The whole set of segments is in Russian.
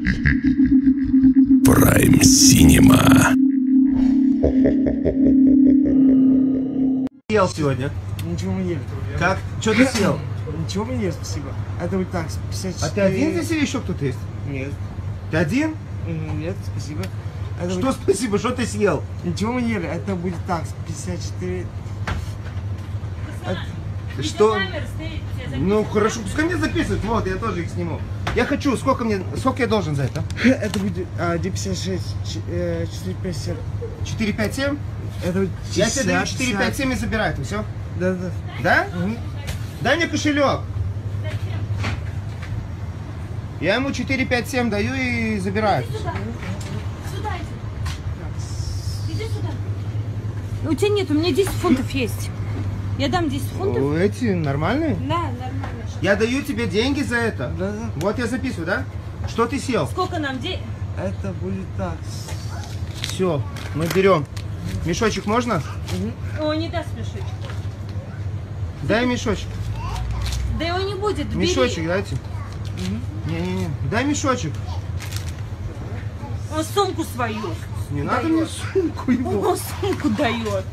Prime Cinema. Съел сегодня? Ничего мы не ели. Как? Что ты съел? Ничего мы не ели, спасибо. Это вот так, 54... А ты один здесь или еще кто-то есть? Нет. Ты один? Нет, спасибо. Это Что будет... спасибо, что ты съел? Ничего мы не ели, это будет так, 54... Что? Ну хорошо, пускай мне записывают, вот, я тоже их сниму. Я хочу, сколько я должен за это? Это будет 56, 457. 457? Это будет 50, Я тебе даю 457 и забираю это, все? Да, да. Да? Угу. Дай мне кошелек. Я ему 457 даю и забираю. Иди сюда. Сюда иди. Иди сюда. У тебя нет, у меня 10 фунтов есть. Я дам 10 фунтов. Эти нормальные? Да, нормально. Я даю тебе деньги за это. Да, да. Вот я записываю, да? Что ты съел? Сколько нам денег? Это будет так. Все, мы берем. Мешочек можно? О, не даст мешочек. Дай мешочек. Да его не будет, бери. Мешочек дайте. Не-не-не. Дай мешочек. Он сумку свою. Не надо мне сумку его. Он сумку дает.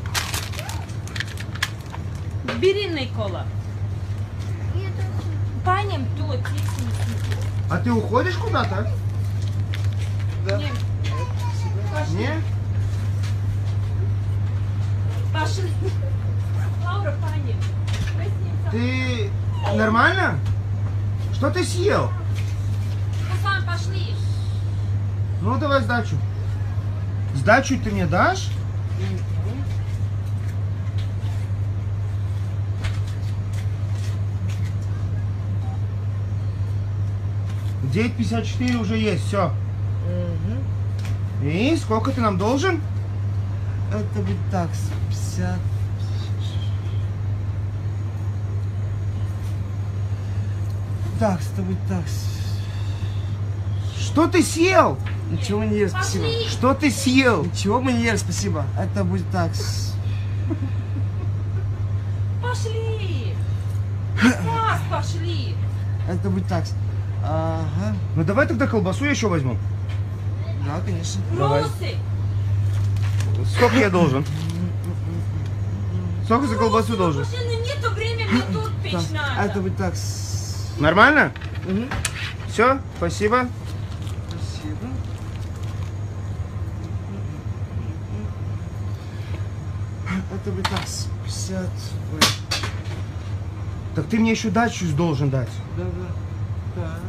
Бери, Никола. Панем тут. А ты уходишь куда-то? Да. Не. Пошли. Не? Пошли. Лаура, панем. Ты нормально? Что ты съел? Руслан, пошли. Ну давай сдачу. Сдачу ты мне дашь? В 9:54 уже есть, все. И сколько ты нам должен? Это будет так, 50... Так, это будет так. Что ты съел? Ничего мы не ели, спасибо. Пошли. Что ты съел? Ничего мы не ели, спасибо. Это будет так. Пошли. Пас, пошли. Это будет так. Ага. Ну давай тогда колбасу еще возьму. Да, конечно. Давай. Русы. Сколько я должен? Сколько за колбасу Русы, должен? машины нету, время мне тут печь Так, надо. это будет так. Нормально? Угу. Все, спасибо. Спасибо. Это будет так, 50... Ой, Так ты мне еще дачу должен дать. да, да. Так.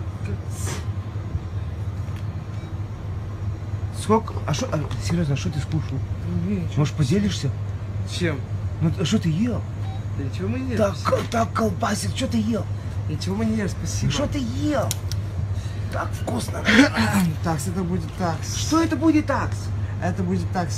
Сколько? Серьезно, а что ты скушал? Может, поделишься? Чем? Ну, что ты ел? Да ничего мы не ели. Так колбасит, что ты ел? Ничего мы не ели, спасибо. Что ты ел? Так вкусно. Так, это будет так. Что это будет так? Это будет так.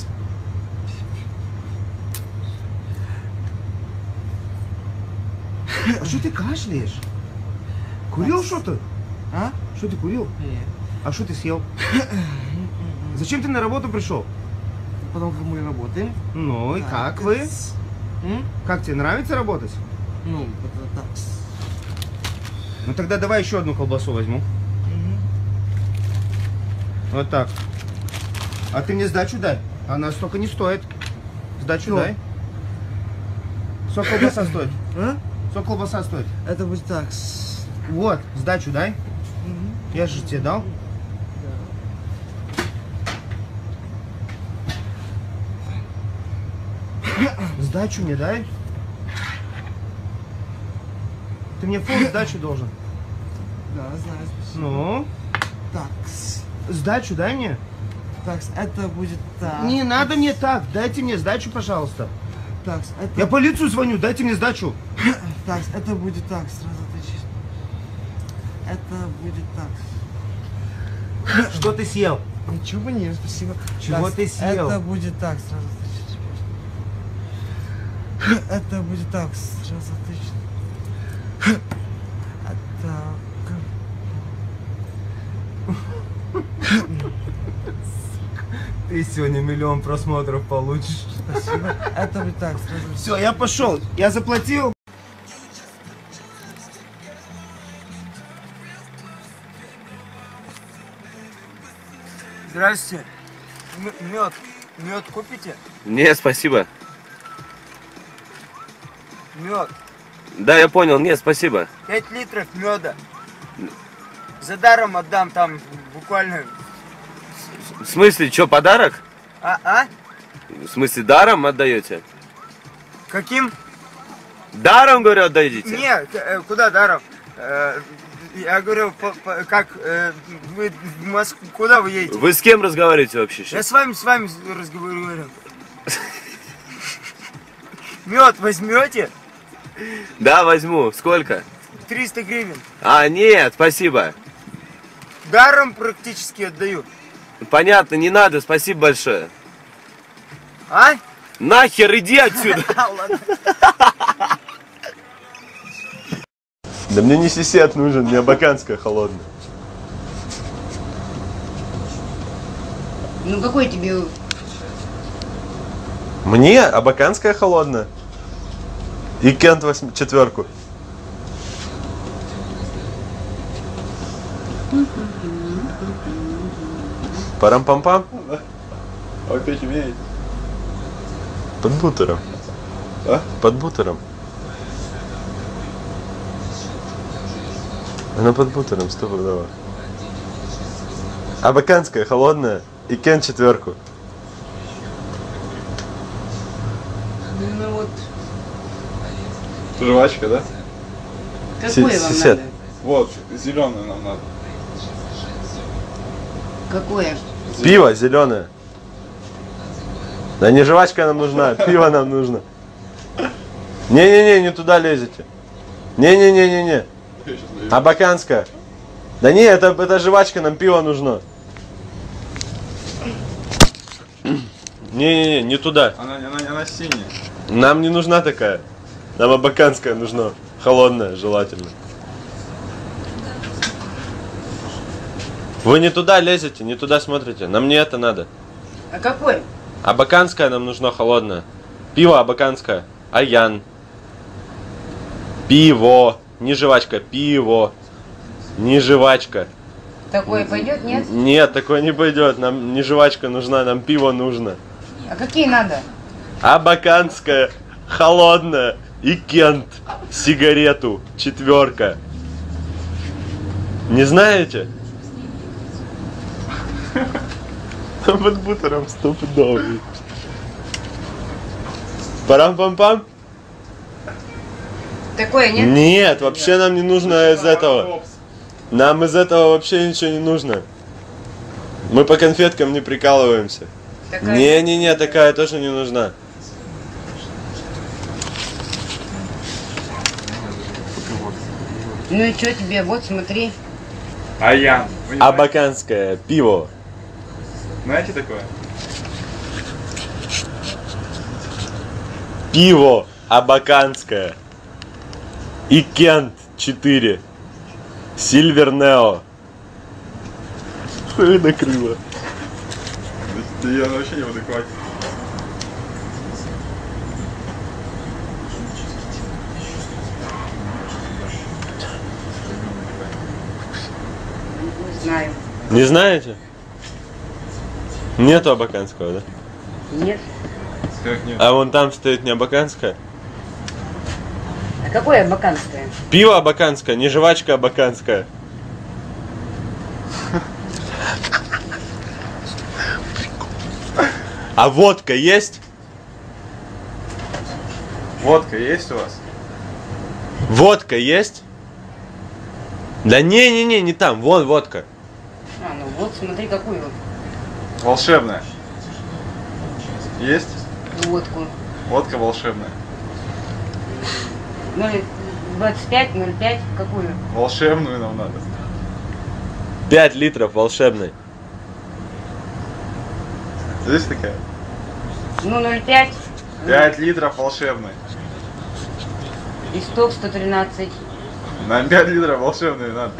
А что ты кашляешь? Курил что-то? А? Что ты курил? Нет. А что ты съел? Зачем ты на работу пришел? Потом как мы работаем. Ну и Так, как вы? М? Как тебе нравится работать? Ну, это так. Ну тогда давай еще одну колбасу возьму. Вот так. А ты мне сдачу дай. Она столько не стоит. Сдачу Что? дай. Сколько колбаса стоит? А? Сколько колбаса стоит? Это будет так. Вот, сдачу дай. Я же тебе дал. Сдачу мне дай. Ты мне фул сдачу должен. Да, знаю, спасибо. Ну, Так. сдачу дай мне. Так, это будет так. Не надо мне так. Дайте мне сдачу, пожалуйста. Так, это... Я полицию звоню, дайте мне сдачу. Так, это будет так, сразу отвечу. Это будет так. Что ты съел? Ничего мы не ели, спасибо. Чего Так, ты съел? Это будет так, сразу отвечу. Это будет так, сразу отвечу. Это... Ты сегодня 1 000 000 просмотров получишь. Спасибо. Это будет так, сразу. Все, я пошел. Я заплатил. Здравствуйте. Мед. Мед купите? Не, спасибо. Мед. Да, я понял, нет, спасибо. 5 литров меда. За даром отдам там буквально. В смысле, что, подарок? А? В смысле, даром отдаете? Каким? Даром, говорю, отдадите? Нет, куда даром? Я говорю, как вы в Москву, куда вы едете? Вы с кем разговариваете вообще Я сейчас? с вами разговариваю. Мед возьмете? Да, возьму. Сколько? 300 гривен. А, нет, спасибо. Даром практически отдаю. Понятно, не надо, спасибо большое. А? Нахер, иди отсюда. Ладно. Да мне не сисет нужен, мне абаканская холодная. Ну какой тебе? Мне абаканская холодная. И Кент 4. Парам-пам-пам? А вы петь умеете? Под бутером. А? Под бутером. Она под бутером, стопудово. Абаканская холодная и Кент 4. Ну вот, Жвачка, да? какое вам сосед. надо? Вот, зеленую нам надо. Какое? Пиво зеленое. Да не жвачка нам нужна, пиво нам нужно. Не-не-не, не туда лезете. Не-не-не-не-не. Абаканская. Да не, это жвачка, нам пиво нужно. Не-не-не, не туда. Она синяя. Нам не нужна такая. Нам абаканская нужна. Холодная, желательно. Вы не туда лезете, не туда смотрите. Нам не это надо. А какой? Абаканская нам нужна холодная. Пиво абаканское. Аян. Пиво. Не жвачка, пиво. Не жвачка. Такое пойдет, нет? Нет, такое не пойдет. Нам не жвачка нужна, нам пиво нужно. А какие надо? Абаканская, холодная и Кент. Сигарету. 4. Не знаете? Под бутером стопудовый. Парам-пам-пам? Такое, нет? Нет, вообще нам не нужно из этого. Нам из этого вообще ничего не нужно. Мы по конфеткам не прикалываемся. Такая? Не-не-не, такая тоже не нужна. Ну и что тебе? Вот смотри. Аян. Вы не знаете? Абаканское пиво. Знаете такое? Пиво абаканское. И Кент 4. Сильвер Нео. Хуй накрыло. Да я вообще не в адеквате. Не знаю. Не знаете? Нету абаканского, да? Нет. Как нет? А вон там стоит не абаканское. А какое абаканское? Пиво абаканское, не жвачка абаканская. А водка есть? Водка есть у вас? Водка есть? Да не-не-не, не там, вон водка. А, ну вот смотри какую. Волшебная. Есть? Водку. Водка волшебная. 0,25, 0,5, какую? Волшебную нам надо. 5 литров волшебной. Здесь такая? Ну 0,5. 5 литров волшебной. И сток 113. Нам 5 литров волшебной надо.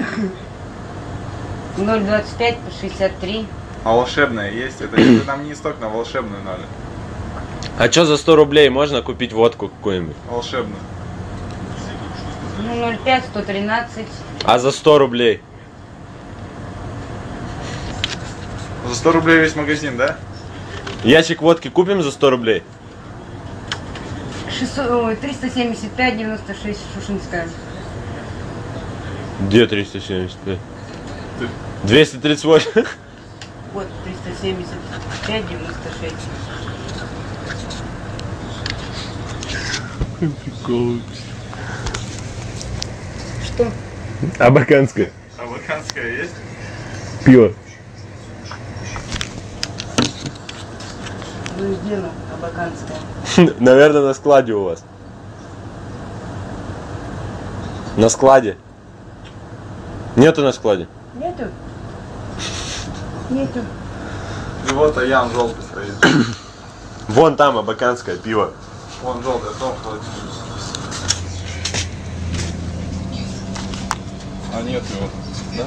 0,25 по 63. А волшебная есть? Это нам не сток, нам волшебную надо. А что за 100 рублей можно купить водку какую-нибудь? Волшебную. Ну 0,5, 113. А за 100 рублей? За 100 рублей весь магазин, да? Ящик водки купим за 100 рублей? 375,96 Шушинская. Где 375? 238. Вот 375,96. Прикол. Что? Абаканская. Абаканская есть? Пиво. Ну, где она, Абаканская? Наверное, на складе у вас. На складе. Нету на складе. Нету? Нету. И вот Аян желтый стоит. Вон там абаканское пиво. Вон желтый, а том холодильник. А нет его, да?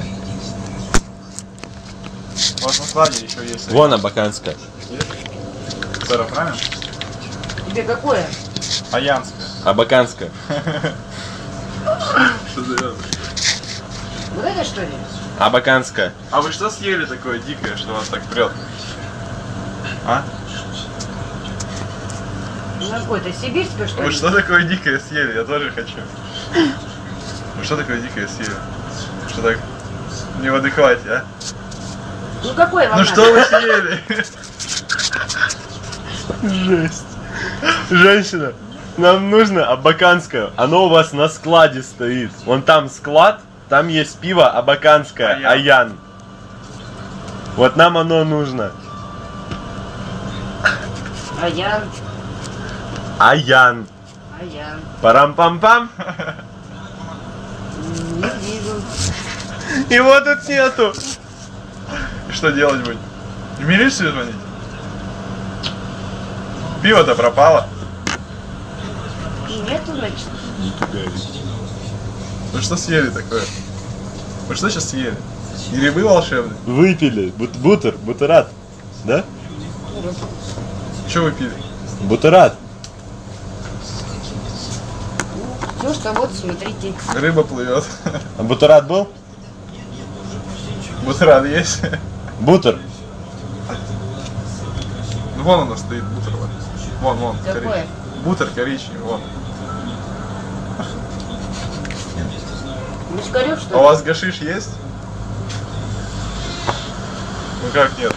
У вас на складе еще есть. Вон абаканская. Сара, правильно? Тебе какое? Аянская. Абаканская. Что за это? Вот это что ли? Абаканская. А вы что съели такое дикое, что вас так прет? А? Ну, какое-то сибирское что ли? Вы что такое дикое съели? Я тоже хочу. Вы что такое дикое съели? Что так не в адеквате, а? Ну какое вам Ну надо? что вы съели? Жесть. Женщина, нам нужно абаканское. Оно у вас на складе стоит. Вон там склад, там есть пиво абаканское, Аян. Аян. Вот нам оно нужно. Аян. Аян. Аян. Парам-пам-пам. Не вижу. Его тут нету. И что делать будем? В милицию звонить? Пиво-то пропало. Нету, значит. Вы что съели такое? Вы что сейчас съели? Грибы волшебные? Выпили. Бутерат. Да? Что вы пили? Бутерат. Все, что вот, смотрите. Рыба плывет. А бутерат был? Бутерброд есть? Бутер. Ну вон у нас стоит бутер. Вон, Какое? коричневый. Бутер коричневый, вон. Мушкарев, А что у ли? вас гашиш есть? Ну как нет?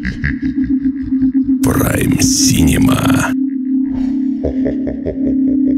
Прайм Синема.